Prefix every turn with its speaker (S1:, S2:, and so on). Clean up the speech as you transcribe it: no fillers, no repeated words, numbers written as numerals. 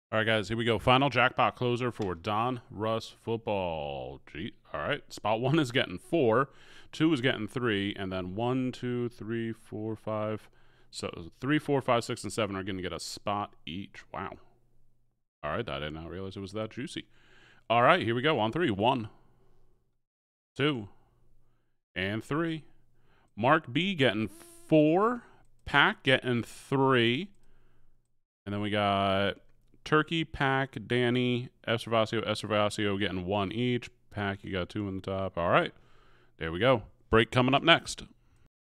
S1: All right, guys, here we go. Final jackpot closer for Donruss football. Gee, all right. Spot 1 is getting 4, 2 is getting 3, and then 1, 2, 3, 4, 5. So 3, 4, 5, 6, and 7 are going to get a spot each. Wow. All right, I did not realize it was that juicy. All right, here we go on 3. 1, 2, and 3. Mark B getting 4. Pack getting 3. And then we got Turkey, Pack, Danny, Esservacio getting 1 each. Pack, you got 2 in the top. All right. There we go. Break coming up next.